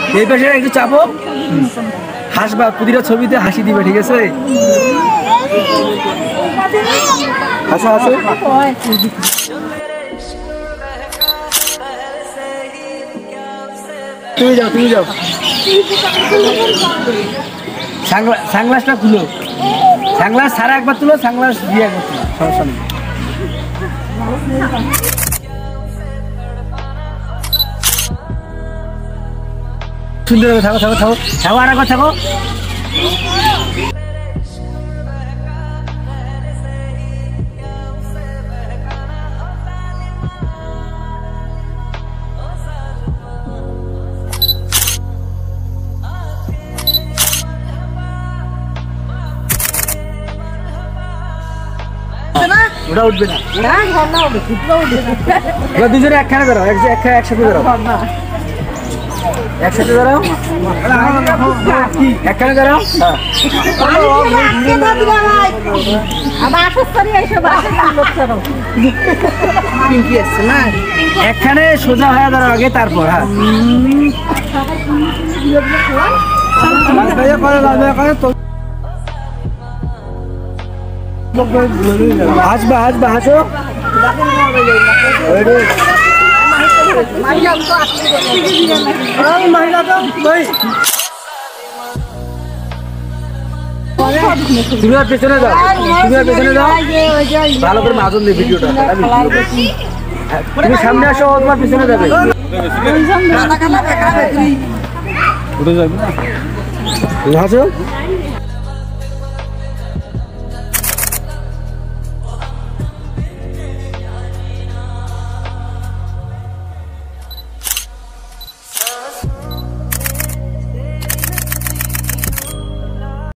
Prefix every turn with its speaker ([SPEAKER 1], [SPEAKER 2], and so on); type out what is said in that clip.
[SPEAKER 1] এই পাশে একটু চাপো, হাসবা, প্রতিটা ছবিতে হাসি দিবে, ঠিক আছে? হাসো হাসো। তুমি যাও, তুমি যাও। সানগ্লাসটা খুলো, সানগ্লাস সারা একবার তুলো, সানগ্লাস দিয়ে একবার তুলো, সমস্যা নেই। সুন্দর থাকো, থাকো, থাকো, থাকো, আর একবার থাকো। ওটা উঠবে না, দুজনে একখানে ধরো, একসাথে ধরো, একসাথে ধরো, একখানে ধরো। একখানে সোজা হয়ে ধরো আগে, তারপর হ্যাঁ হাসবা, হাসবা, হাসো। তুমি আর পেছনে যাও, তুমি আর পেছনে যাও, ভালো করে মাজন দিই ভিডিওটা। তুমি সামনে আসো, তোমার পেছনে যাবে। হাসো।